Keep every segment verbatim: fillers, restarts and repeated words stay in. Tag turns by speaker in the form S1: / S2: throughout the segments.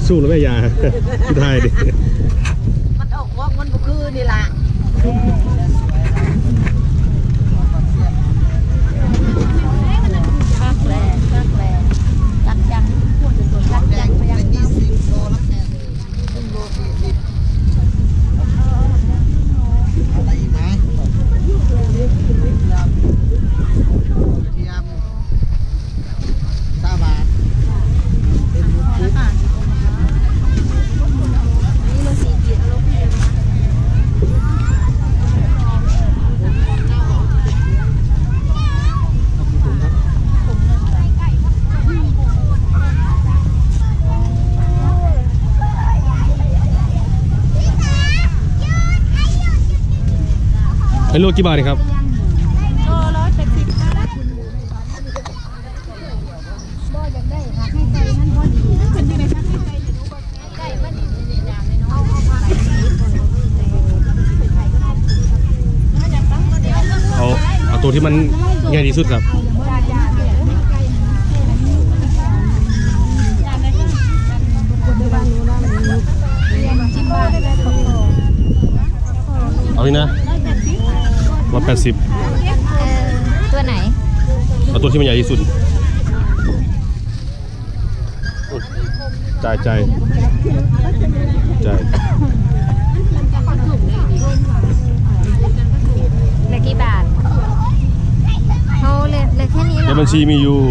S1: สู้แล้วแม่ยาที่ไทยดิ
S2: มันออกวอกมันบุคือนี่ล่ะคักแหล่คักแหล่รักจังรักจังไปยังยี่สิบโลรักแหล่ขึ้นโลสี่สิบอะไรอีกไหมเทียมซาบาทเป็นมุกนี่โลสี่สิบโลเพียม
S1: เป็นโลกี่บาทครับ
S2: โลร้อยแปดสิบบ่อยากได้ค่ะให้ใจมันพอดีเป็นยังไงคะให้ใจจะรู้ว่าไก่มันนี่อย่างนี้เนาะเอาเอามา
S1: เอาเอาตัวที่มันใหญ่ที่สุดครับเอาอีกนะร้อยแปดสิบ
S2: ตัวไหน
S1: เอาตัวที่มันใหญ่ที่สุดจ่ายจ่ายจ่าย
S2: เหลือกี่บาทเขาเหลือเหลือแค่นี้เหรอ
S1: ในบัญชีมีอยู่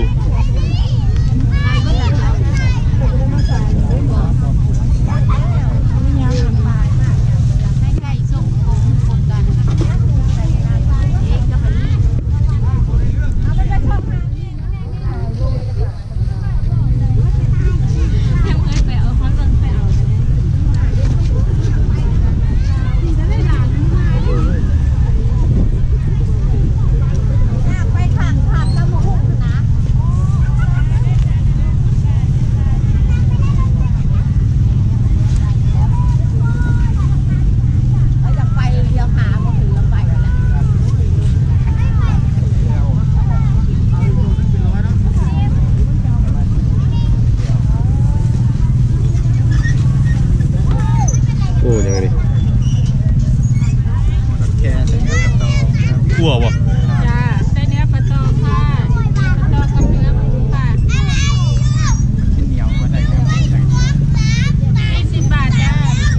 S1: ขั่วบ่
S2: จ้าได้เนื้อปลาตองค่ะปลาตองกับเนื้อหมูค่ะเหนียวก็ได้ยี่สิบบาทจ้า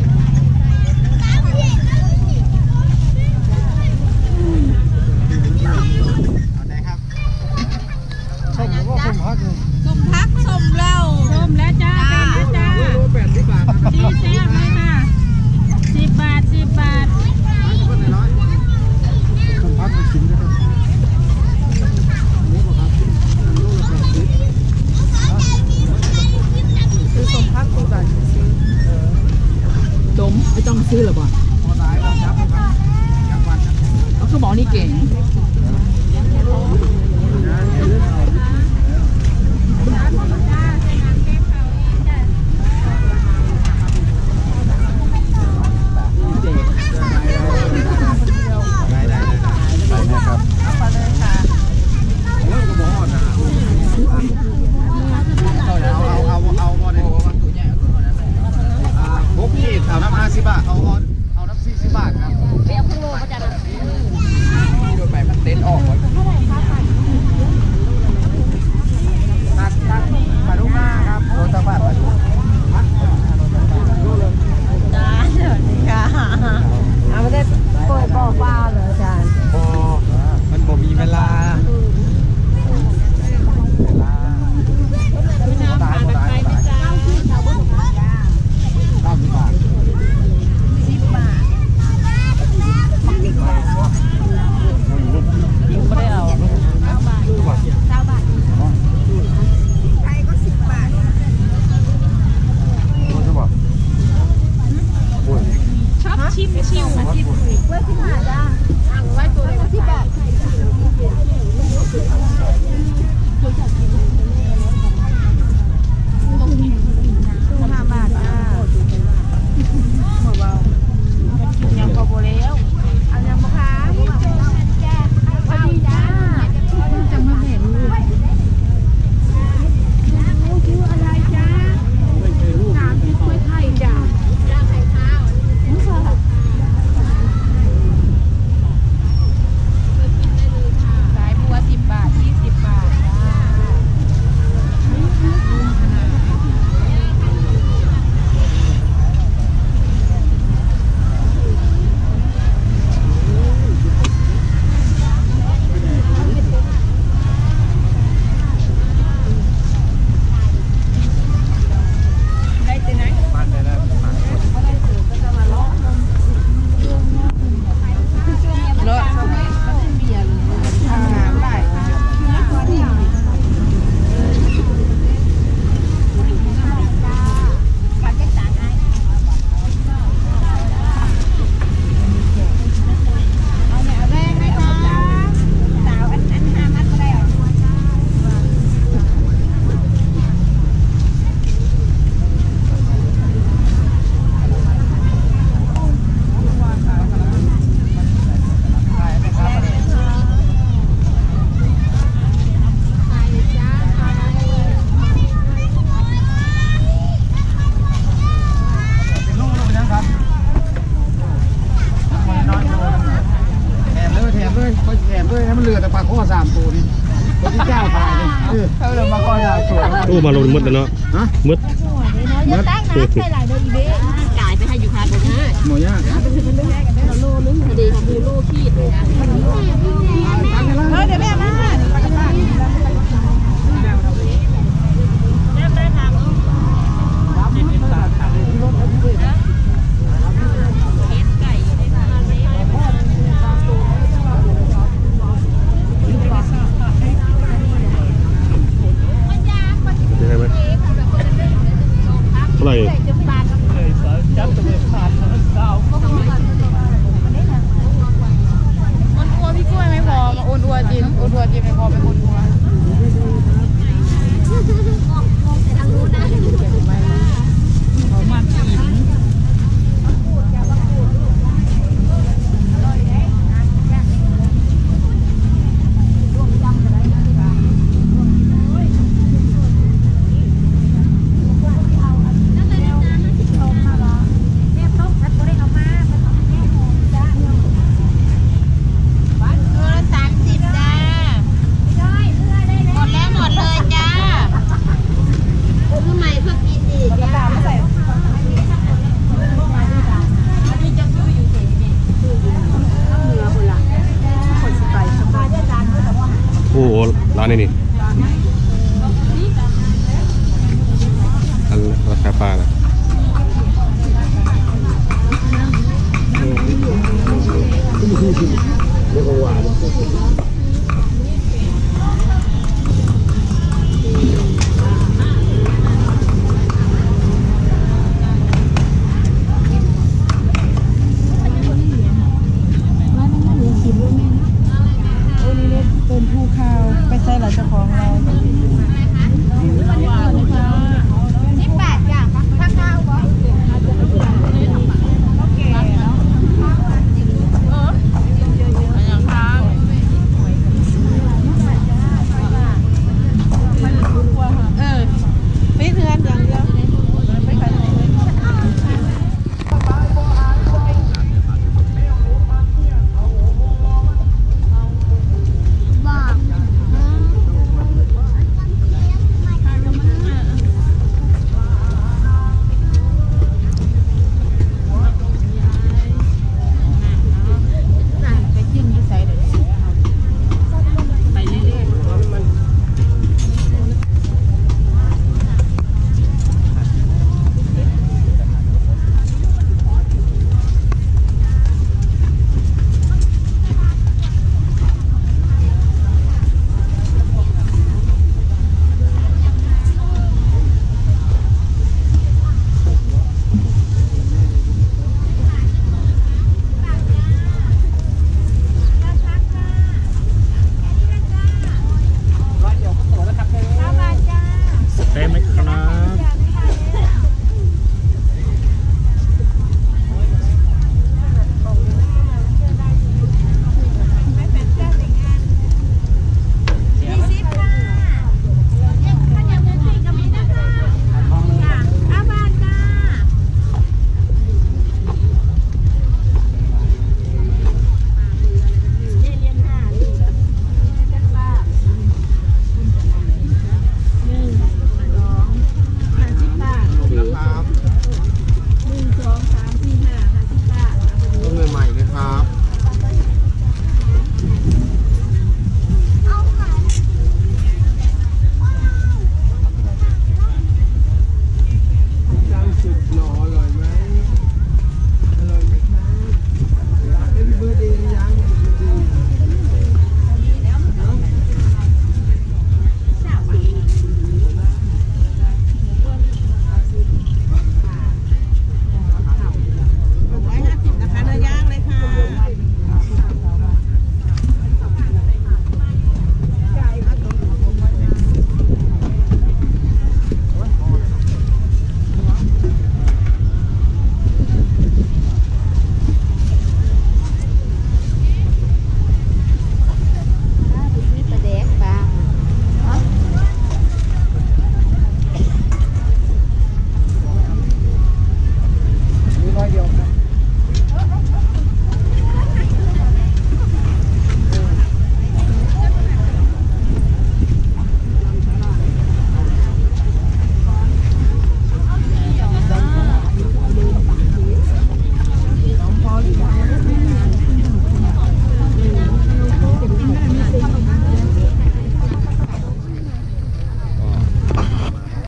S2: เอาไหนครับส้มก็ส้มพักส้มพักส้มเหล้าส้มแล้วจ้าเป็นแล้วจ้าแปดสิบบาทสี่แซ่บเลยค่ะสิบบาทสิบบาทพักไปกินนะครับนี่ครับลูกละแปดสิบซื้อสมพักตัวใหญ่ซื้อดมไม่ต้องซื้อหรอบ่พอได้แล้วครับจับวันเขาคือบอกนี่เก่งเอาน้ำห้าสิบบาทเอาเอาเอา
S3: ข้อสามตัวนี่ตัวที่เจ้าขายนี่เขาเลยมาข้อสามตัว
S1: โอ้มาลงมืดแล้วเนาะมืด
S2: จะตั้งน้ำใส่หลายเดือนอีเบ้จ่ายไปให้อยู่พันนะ
S3: หมอยาก
S2: โลนึงดีคือโลขีดเลยนะเฮ้ยเดี๋ยวแม่มาไปกันบ้านแม่ได้ทำ
S1: ยังไงไหมเท่าไหร่
S2: มันกลัวพี่กล้วยไม่พอมาอ้วนอัวจินอ้วนอัวจินไม่พอเป็นอ้วนอัวมันหิน
S1: โอ้โหร้านนี้นี่อันราคาปลานะเรียกว่าหวาน